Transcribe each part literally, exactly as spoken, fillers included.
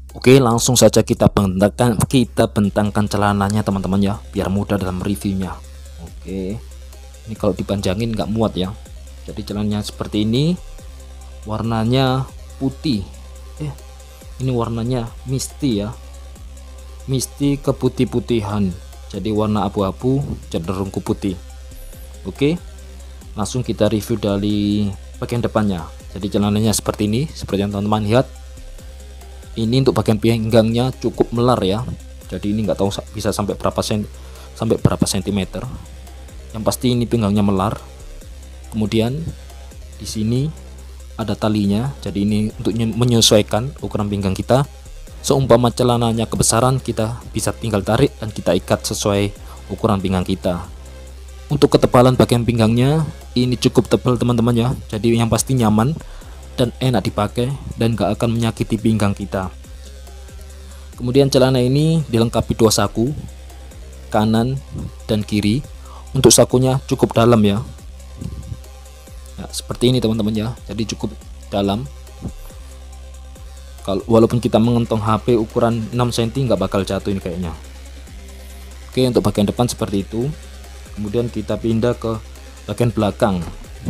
Oke, langsung saja kita bentangkan kita bentangkan celananya teman-teman ya, biar mudah dalam reviewnya. Oke, ini kalau dipanjangin nggak muat ya. Jadi celananya seperti ini, warnanya putih. Eh, ini warnanya misty ya, misty keputih-putihan. Jadi warna abu-abu cenderung ke putih. Oke, langsung kita review dari bagian depannya. Jadi celananya seperti ini, seperti yang teman-teman lihat. Ini untuk bagian pinggangnya cukup melar ya. Jadi ini nggak tahu bisa sampai berapa sen sampai berapa sentimeter. Yang pasti ini pinggangnya melar. Kemudian di sini ada talinya. Jadi ini untuk menyesuaikan ukuran pinggang kita. Seumpama celananya kebesaran, kita bisa tinggal tarik dan kita ikat sesuai ukuran pinggang kita. Untuk ketebalan bagian pinggangnya ini cukup tebal teman-teman ya. Jadi yang pasti nyaman dan enak dipakai dan gak akan menyakiti pinggang kita. Kemudian celana ini dilengkapi dua saku, kanan dan kiri. Untuk sakunya cukup dalam ya, ya seperti ini teman-teman ya. Jadi cukup dalam. Kalau walaupun kita mengentong H P ukuran enam sentimeter nggak bakal jatuh ini kayaknya. Oke, untuk bagian depan seperti itu. Kemudian kita pindah ke bagian belakang.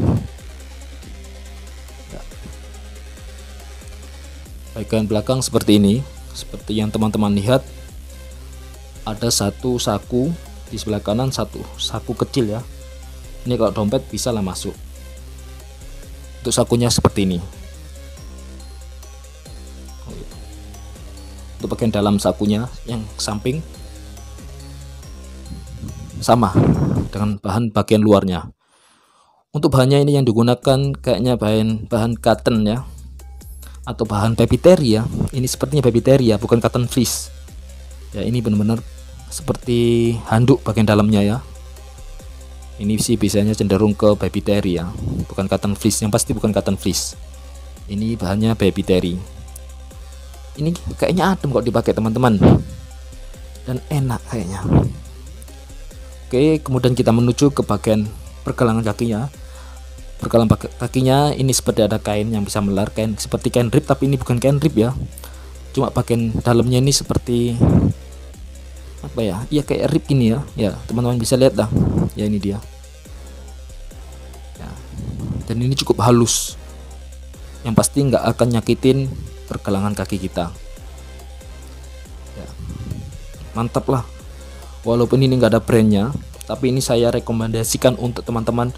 Bagian belakang seperti ini, seperti yang teman-teman lihat, ada satu saku di sebelah kanan, satu saku kecil ya. Ini kalau dompet bisa lah masuk. Untuk sakunya seperti ini. Untuk bagian dalam sakunya yang samping sama dengan bahan bagian luarnya. Untuk bahannya ini yang digunakan kayaknya bahan bahan cotton ya, atau bahan baby terry ya. Ini sepertinya baby terry ya, bukan cotton fleece ya. Ini benar-benar seperti handuk bagian dalamnya ya. Ini sih biasanya cenderung ke baby terry ya, bukan cotton fleece. Yang pasti bukan cotton fleece. Ini bahannya baby terry. Ini kayaknya adem kok dipakai teman-teman, dan enak kayaknya. Oke, kemudian kita menuju ke bagian pergelangan kakinya. Pergelangan kakinya ini seperti ada kain yang bisa melar, kain seperti kain rib, tapi ini bukan kain rib ya. Cuma bagian dalamnya ini seperti apa ya? Iya kayak rib gini ya. Ya, teman-teman bisa lihat dah. Ya ini dia. Ya. Dan ini cukup halus. Yang pasti nggak akan nyakitin pergelangan kaki kita. Ya. Mantap lah. Walaupun ini nggak ada brandnya, tapi ini saya rekomendasikan untuk teman-teman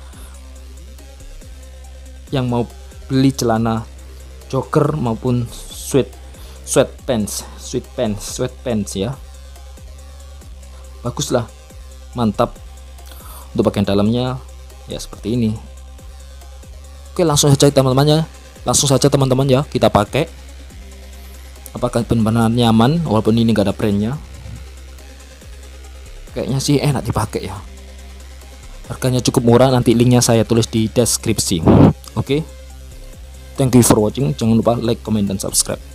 yang mau beli celana jogger maupun sweat sweatpants, sweatpants, sweatpants ya. Baguslah, mantap. Untuk bagian dalamnya ya seperti ini. Oke, langsung saja teman-teman ya. Langsung saja teman-teman ya, kita pakai. Apakah benar-benar nyaman walaupun ini nggak ada brandnya? Kayaknya sih enak dipakai ya. Harganya cukup murah, nanti linknya saya tulis di deskripsi. Oke, okay? Thank you for watching. Jangan lupa like, comment, dan subscribe.